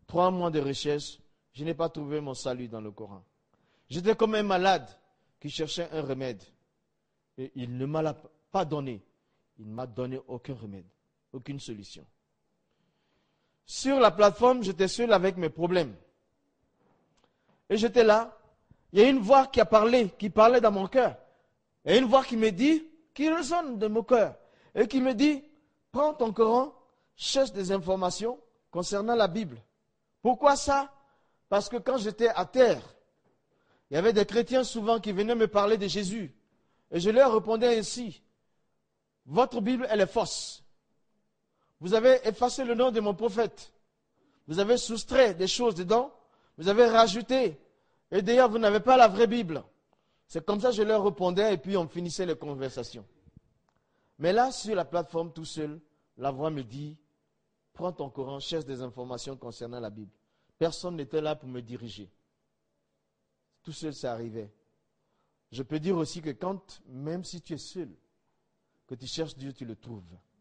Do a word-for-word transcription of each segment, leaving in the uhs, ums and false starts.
trois mois de recherche, je n'ai pas trouvé mon salut dans le Coran. J'étais comme un malade qui cherchait un remède. Et il ne m'a pas donné. Il ne m'a donné aucun remède, aucune solution. Sur la plateforme, j'étais seul avec mes problèmes. Et j'étais là. Il y a une voix qui a parlé, qui parlait dans mon cœur. Et une voix qui me dit, qui résonne de mon cœur, et qui me dit, prends ton Coran, cherche des informations concernant la Bible. Pourquoi ça? Parce que quand j'étais à terre, il y avait des chrétiens souvent qui venaient me parler de Jésus. Et je leur répondais ainsi, votre Bible, elle est fausse. Vous avez effacé le nom de mon prophète. Vous avez soustrait des choses dedans. Vous avez rajouté. Et d'ailleurs, vous n'avez pas la vraie Bible. C'est comme ça que je leur répondais et puis on finissait les conversations. Mais là, sur la plateforme, tout seul, la voix me dit, prends ton Coran, cherche des informations concernant la Bible. Personne n'était là pour me diriger. Tout seul, ça arrivait. Je peux dire aussi que quand, même si tu es seul, que tu cherches Dieu, tu le trouves.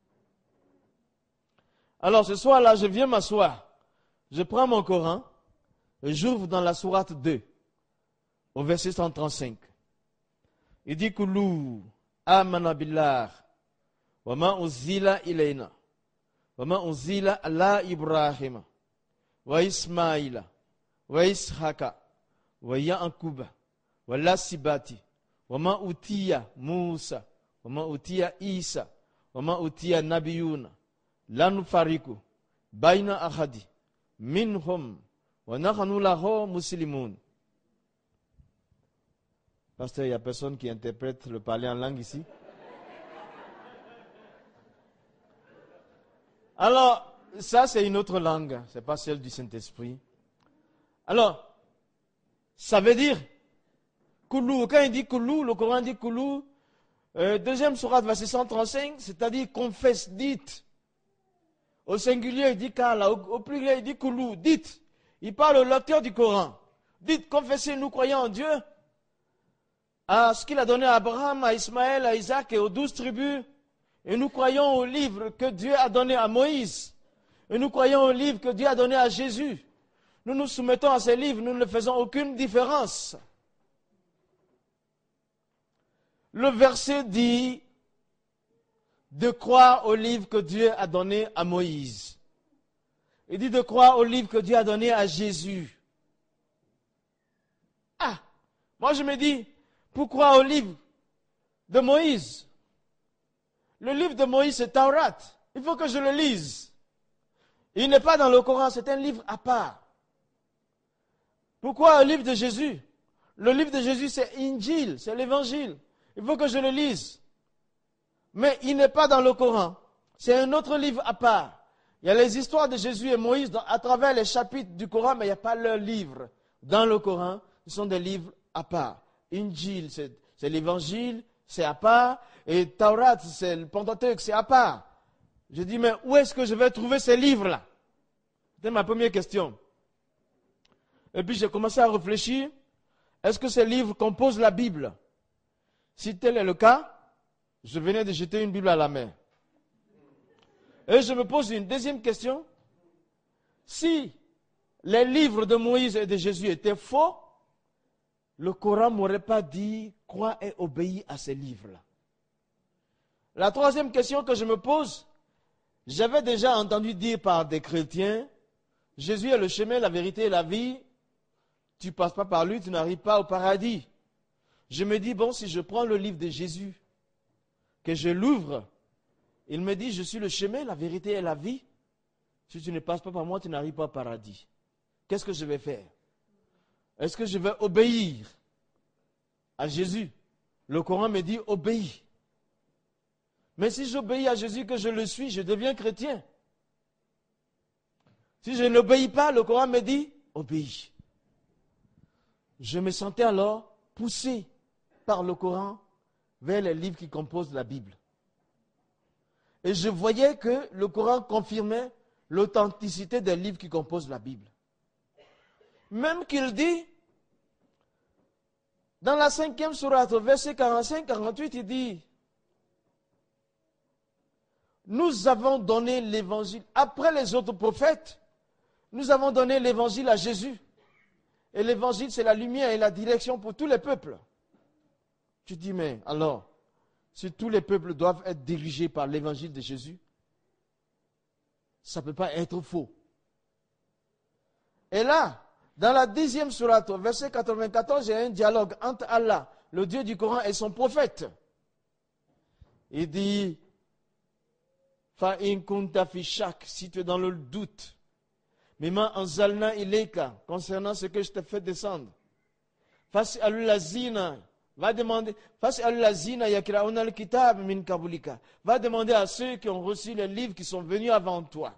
Alors ce soir-là, je viens m'asseoir. Je prends mon Coran et j'ouvre dans la sourate deux, au verset cent trente-cinq. Il dit, Koulou, amana billah, wa ma unzila ilayna, wa ma unzila ala Ibrahim, wa Ismaïla, wa Ishaqa, wa Ya'quba, wa Lasibati, wa ma utiya Musa, wa ma utiya Isa, wa ma utiya Nabiyuna, la nufariku, bayna ahadi, minhum, wa nahnu lahu muslimun. Pasteur, il n'y a personne qui interprète le parler en langue ici. Alors, ça c'est une autre langue, ce n'est pas celle du Saint-Esprit. Alors, ça veut dire, Koulou, quand il dit Koulou, le Coran dit Koulou, euh, deuxième sourate, verset cent trente-cinq, c'est-à-dire confesse, dites. Au singulier, il dit Kala, au, au pluriel, il dit Koulou, dites. Il parle au lecteur du Coran. Dites, confessez, nous croyons en Dieu, à ce qu'il a donné à Abraham, à Ismaël, à Isaac et aux douze tribus. Et nous croyons au livre que Dieu a donné à Moïse. Et nous croyons au livre que Dieu a donné à Jésus. Nous nous soumettons à ces livres, nous ne faisons aucune différence. Le verset dit de croire au livre que Dieu a donné à Moïse. Il dit de croire au livre que Dieu a donné à Jésus. Ah, moi je me dis, pourquoi au livre de Moïse? Le livre de Moïse, c'est Taurat. Il faut que je le lise. Il n'est pas dans le Coran, c'est un livre à part. Pourquoi le livre de Jésus? Le livre de Jésus, c'est Injil, c'est l'évangile. Il faut que je le lise. Mais il n'est pas dans le Coran. C'est un autre livre à part. Il y a les histoires de Jésus et Moïse dans, à travers les chapitres du Coran, mais il n'y a pas leur livre. Dans le Coran, ce sont des livres à part. Injil, c'est, c'est l'évangile, c'est à part. Et Taurat, c'est le Pentateuque, c'est à part. Je dis, mais où est-ce que je vais trouver ces livres-là? C'était ma première question. Et puis j'ai commencé à réfléchir. Est-ce que ces livres composent la Bible? Si tel est le cas, je venais de jeter une Bible à la mer. Et je me pose une deuxième question. Si les livres de Moïse et de Jésus étaient faux, le Coran ne m'aurait pas dit crois et obéis à ces livres-là. La troisième question que je me pose, j'avais déjà entendu dire par des chrétiens, Jésus est le chemin, la vérité et la vie. Tu ne passes pas par lui, tu n'arrives pas au paradis. Je me dis, bon, si je prends le livre de Jésus, que je l'ouvre, il me dit, je suis le chemin, la vérité et la vie. Si tu ne passes pas par moi, tu n'arrives pas au paradis. Qu'est-ce que je vais faire? Est-ce que je vais obéir à Jésus? Le Coran me dit, obéis. Mais si j'obéis à Jésus, que je le suis, je deviens chrétien. Si je n'obéis pas, le Coran me dit, obéis. Je me sentais alors poussé par le Coran vers les livres qui composent la Bible. Et je voyais que le Coran confirmait l'authenticité des livres qui composent la Bible. Même qu'il dit, dans la cinquième sourate, au verset quarante-cinq quarante-huit, il dit, nous avons donné l'évangile après les autres prophètes. nous avons donné l'évangile à Jésus. Et l'évangile, c'est la lumière et la direction pour tous les peuples. Tu dis, mais alors, si tous les peuples doivent être dirigés par l'évangile de Jésus, ça ne peut pas être faux. Et là, dans la dixième sourate, au verset quatre-vingt-quatorze, il y a un dialogue entre Allah, le Dieu du Coran, et son prophète. Il dit, Fa in kunta fi shak, si tu es dans le doute, mimma anzalna ilayka, concernant ce que je t'ai fait descendre. Fas al-lazina, va demander, Fas al-lazina yakrauna al-kitab min kabulika, va demander à ceux qui ont reçu les livres qui sont venus avant toi.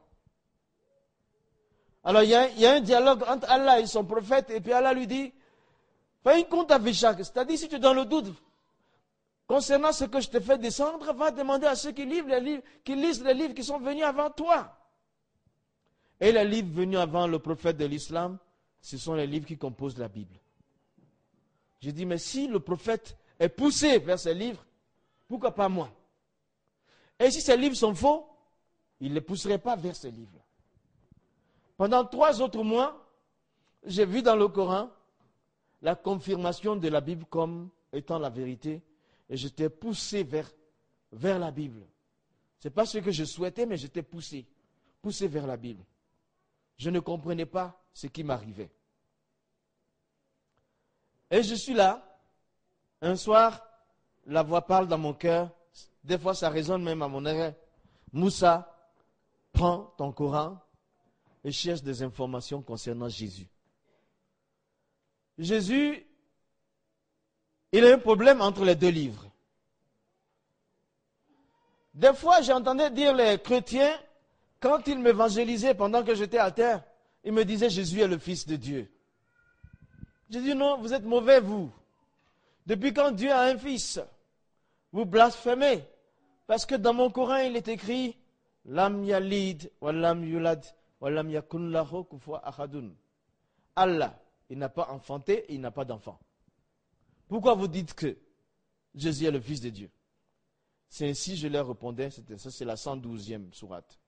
Alors il y, a, il y a un dialogue entre Allah et son prophète, et puis Allah lui dit, Fa in kunta fi shak, c'est-à-dire si tu es dans le doute, concernant ce que je te fais descendre, va demander à ceux qui lisent les livres, qui lisent les livres qui sont venus avant toi. Et les livres venus avant le prophète de l'islam, ce sont les livres qui composent la Bible. Je dis, mais si le prophète est poussé vers ces livres, pourquoi pas moi? Et si ces livres sont faux, il ne les pousserait pas vers ces livres. Pendant trois autres mois, j'ai vu dans le Coran la confirmation de la Bible comme étant la vérité. Et j'étais poussé vers, vers la Bible. Ce n'est pas ce que je souhaitais, mais j'étais poussé. Poussé vers la Bible. Je ne comprenais pas ce qui m'arrivait. Et je suis là. Un soir, la voix parle dans mon cœur. Des fois, ça résonne même à mon oreille. Moussa, prends ton Coran et cherche des informations concernant Jésus. Jésus, il a un problème entre les deux livres. Des fois, j'entendais dire les chrétiens, quand ils m'évangélisaient pendant que j'étais à terre, ils me disaient Jésus est le Fils de Dieu. J'ai dit non, vous êtes mauvais vous. Depuis quand Dieu a un fils? Vous blasphémez. Parce que dans mon Coran, il est écrit Lam yalid wa lam yulad wa lam yakun lahu kufuwan ahadun. Allah, il n'a pas enfanté, il n'a pas d'enfant. Pourquoi vous dites que Jésus est le Fils de Dieu? C'est ainsi je leur répondais, ça c'est la cent douzième sourate.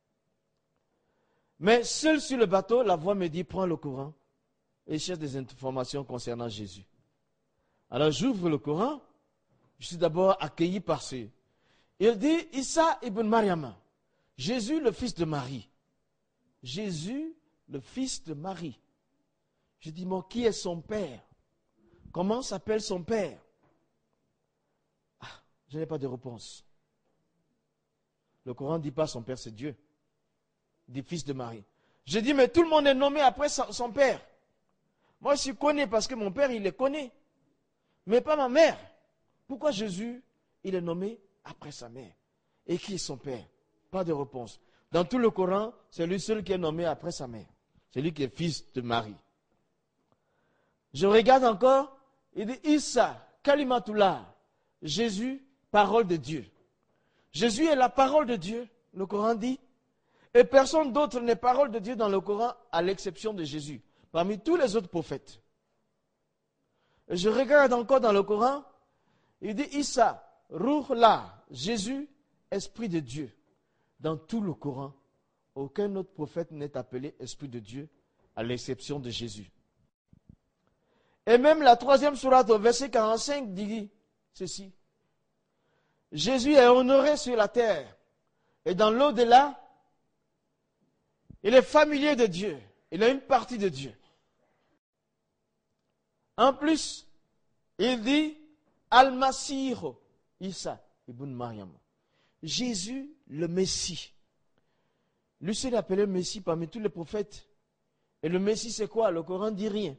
Mais seul sur le bateau, la voix me dit, prends le Coran et cherche des informations concernant Jésus. Alors j'ouvre le Coran, je suis d'abord accueilli par ce. Il dit, Issa ibn Maryam, Jésus le fils de Marie. Jésus le fils de Marie. Je dis, mais qui est son père? Comment s'appelle son père? Ah, je n'ai pas de réponse. Le Coran ne dit pas son père c'est Dieu. Il dit fils de Marie. Je dis, mais tout le monde est nommé après son père. Moi je suis connu parce que mon père il est connu. Mais pas ma mère. Pourquoi Jésus il est nommé après sa mère? Et qui est son père? Pas de réponse. Dans tout le Coran, c'est lui seul qui est nommé après sa mère. C'est lui qui est fils de Marie. Je regarde encore, il dit Issa, Kalimatullah, Jésus, parole de Dieu. Jésus est la parole de Dieu, le Coran dit. Et personne d'autre n'est parole de Dieu dans le Coran, à l'exception de Jésus, parmi tous les autres prophètes. Et je regarde encore dans le Coran, il dit Issa, Ruhla, Jésus, Esprit de Dieu. Dans tout le Coran, aucun autre prophète n'est appelé Esprit de Dieu, à l'exception de Jésus. Et même la troisième sourate au verset quarante-cinq dit ceci. Jésus est honoré sur la terre. Et dans l'au-delà, il est familier de Dieu. Il a une partie de Dieu. En plus, il dit Al-Masih Isa ibn Maryam. Jésus le Messie. Lui seul est appelé Messie parmi tous les prophètes. Et le Messie c'est quoi? Le Coran ne dit rien.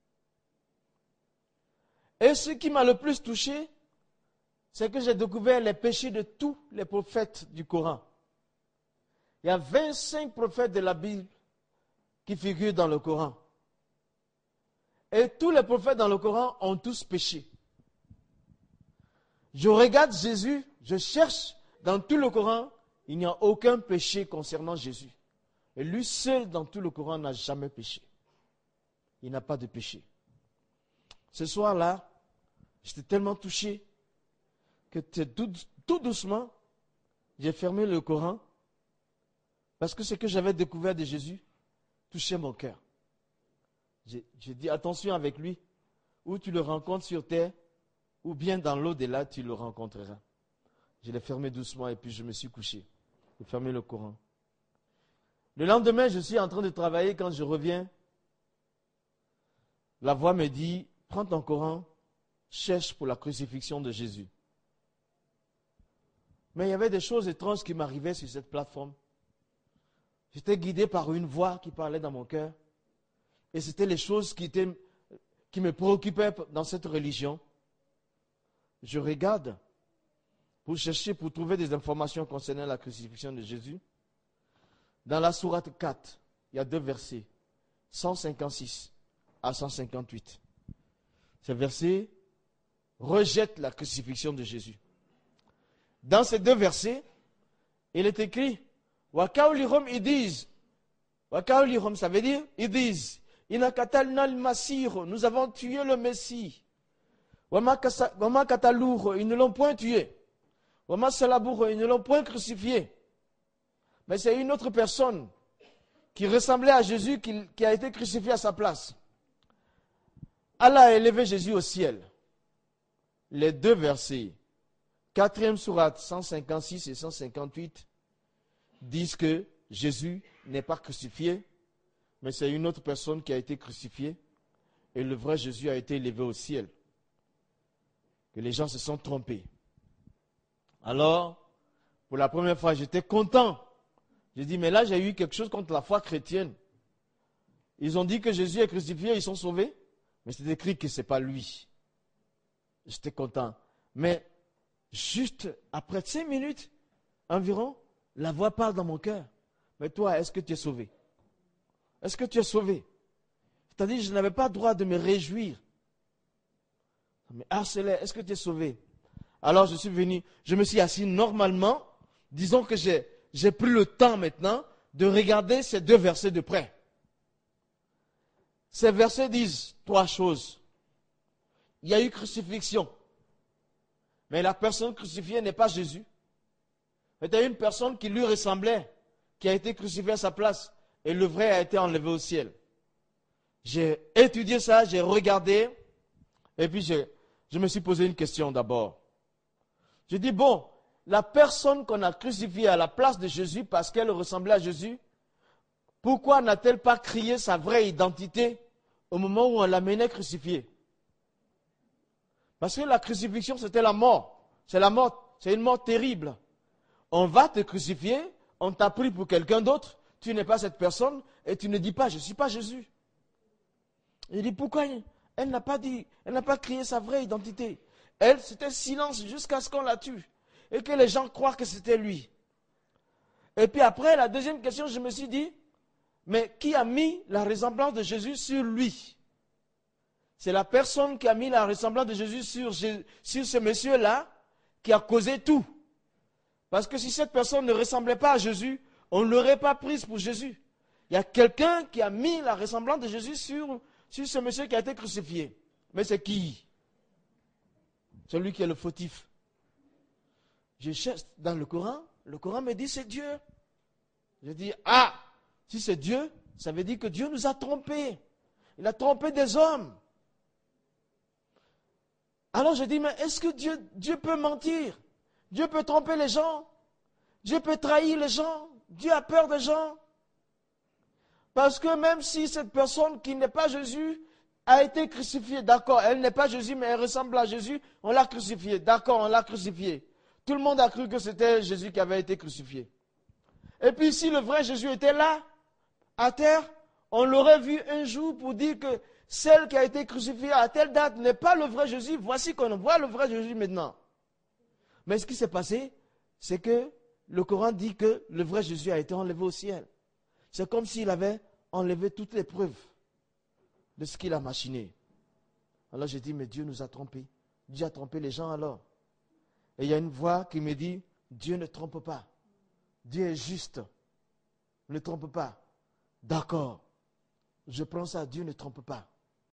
Et ce qui m'a le plus touché, c'est que j'ai découvert les péchés de tous les prophètes du Coran. Il y a vingt-cinq prophètes de la Bible qui figurent dans le Coran. Et tous les prophètes dans le Coran ont tous péché. Je regarde Jésus, je cherche dans tout le Coran, il n'y a aucun péché concernant Jésus. Et lui seul dans tout le Coran n'a jamais péché. Il n'a pas de péché. Ce soir-là, j'étais tellement touché que tout, tout doucement, j'ai fermé le Coran parce que ce que j'avais découvert de Jésus, touchait mon cœur. J'ai, j'ai dit attention avec lui, ou tu le rencontres sur terre, ou bien dans l'au-delà, tu le rencontreras. Je l'ai fermé doucement et puis je me suis couché. J'ai fermé le Coran. Le lendemain, je suis en train de travailler. Quand je reviens, la voix me dit, prends ton Coran, cherche pour la crucifixion de Jésus. Mais il y avait des choses étranges qui m'arrivaient sur cette plateforme. J'étais guidé par une voix qui parlait dans mon cœur. Et c'était les choses qui, étaient, qui me préoccupaient dans cette religion. Je regarde pour chercher, pour trouver des informations concernant la crucifixion de Jésus. Dans la sourate quatre, il y a deux versets, cent cinquante-six à cent cinquante-huit. Ces versets rejettent la crucifixion de Jésus. Dans ces deux versets, il est écrit, Wakaulihum ils disent, Wakaulihum ça veut dire, ils disent, Inakatalna al-Masir, nous avons tué le Messie. Wama Katalour, ils ne l'ont point tué. Wama Salabour, ils ne l'ont point crucifié. Mais c'est une autre personne qui ressemblait à Jésus qui, qui a été crucifié à sa place. Allah a élevé Jésus au ciel. Les deux versets, quatrième sourate cent cinquante-six et cent cinquante-huit, disent que Jésus n'est pas crucifié, mais c'est une autre personne qui a été crucifiée et le vrai Jésus a été élevé au ciel. Que les gens se sont trompés. Alors, pour la première fois, j'étais content. J'ai dit, mais là, j'ai eu quelque chose contre la foi chrétienne. Ils ont dit que Jésus est crucifié, ils sont sauvés. Mais c'est écrit que ce n'est pas lui. J'étais content. Mais juste après cinq minutes environ, la voix parle dans mon cœur. Mais toi, est-ce que tu es sauvé? Est-ce que tu es sauvé? C'est-à-dire, je n'avais pas le droit de me réjouir. Mais harcelé, est-ce que tu es sauvé? Alors je suis venu, je me suis assis normalement. Disons que j'ai, j'ai pris le temps maintenant de regarder ces deux versets de près. Ces versets disent trois choses. Il y a eu crucifixion. Mais la personne crucifiée n'est pas Jésus. C'était une personne qui lui ressemblait, qui a été crucifiée à sa place. Et le vrai a été enlevé au ciel. J'ai étudié ça, j'ai regardé. Et puis je, je me suis posé une question d'abord. J'ai dit, bon, la personne qu'on a crucifiée à la place de Jésus parce qu'elle ressemblait à Jésus, pourquoi n'a-t-elle pas crié sa vraie identité au moment où on l'amenait crucifiée? Parce que la crucifixion, c'était la mort. C'est la mort. C'est une mort terrible. On va te crucifier, on t'a pris pour quelqu'un d'autre, tu n'es pas cette personne, et tu ne dis pas, je ne suis pas Jésus. Il dit, pourquoi elle n'a pas dit, elle n'a pas crié sa vraie identité? Elle, c'était silence jusqu'à ce qu'on la tue. Et que les gens croient que c'était lui. Et puis après, la deuxième question, je me suis dit, mais qui a mis la ressemblance de Jésus sur lui? C'est la personne qui a mis la ressemblance de Jésus sur, sur ce monsieur-là qui a causé tout. Parce que si cette personne ne ressemblait pas à Jésus, on ne l'aurait pas prise pour Jésus. Il y a quelqu'un qui a mis la ressemblance de Jésus sur, sur ce monsieur qui a été crucifié. Mais c'est qui? Celui qui est le fautif. Je cherche dans le Coran, le Coran me dit c'est Dieu. Je dis, ah, si c'est Dieu, ça veut dire que Dieu nous a trompés. Il a trompé des hommes. Alors je dis, mais est-ce que Dieu, Dieu peut mentir? Dieu peut tromper les gens? Dieu peut trahir les gens? Dieu a peur des gens? Parce que même si cette personne qui n'est pas Jésus a été crucifiée, d'accord, elle n'est pas Jésus, mais elle ressemble à Jésus, on l'a crucifiée, d'accord, on l'a crucifiée. Tout le monde a cru que c'était Jésus qui avait été crucifié. Et puis si le vrai Jésus était là, à terre, on l'aurait vu un jour pour dire que celle qui a été crucifiée à telle date n'est pas le vrai Jésus. Voici qu'on voit le vrai Jésus maintenant. Mais ce qui s'est passé, c'est que le Coran dit que le vrai Jésus a été enlevé au ciel. C'est comme s'il avait enlevé toutes les preuves de ce qu'il a machiné. Alors j'ai dit, mais Dieu nous a trompés. Dieu a trompé les gens alors. Et il y a une voix qui me dit, Dieu ne trompe pas. Dieu est juste. Ne trompe pas. D'accord. Je prends ça, Dieu ne trompe pas.